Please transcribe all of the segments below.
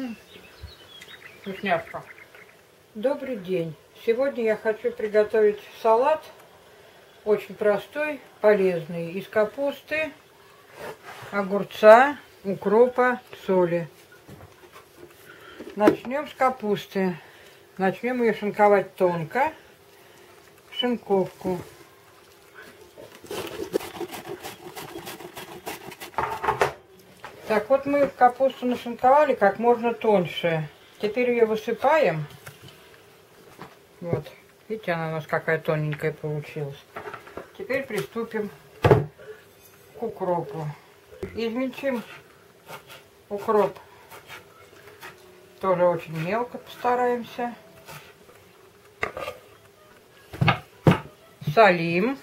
Вкусняшка. Добрый день. Сегодня я хочу приготовить салат. Очень простой, полезный. Из капусты, огурца, укропа, соли. Начнем с капусты. Начнем ее шинковать тонко. Шинковку. Так, вот мы капусту нашинковали как можно тоньше. Теперь ее высыпаем. Вот. Видите, она у нас какая тоненькая получилась. Теперь приступим к укропу. Измельчим укроп. Тоже очень мелко постараемся. Солим.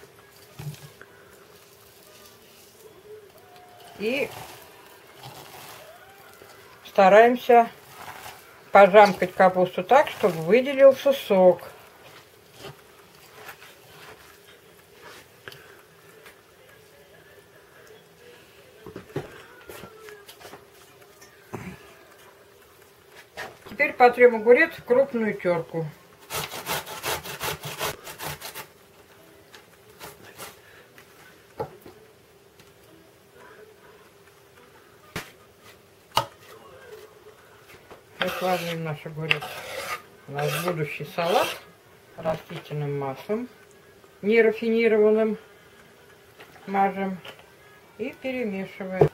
И стараемся пожамкать капусту так, чтобы выделился сок. Теперь потрем огурец в крупную терку. Выкладываем наш огурец. У нас будущий салат растительным маслом, нерафинированным, мажем и перемешиваем.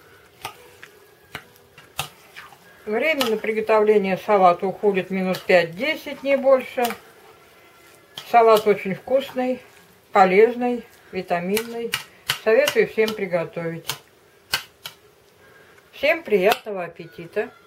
Время на приготовление салата уходит минут 5-10, не больше. Салат очень вкусный, полезный, витаминный. Советую всем приготовить. Всем приятного аппетита!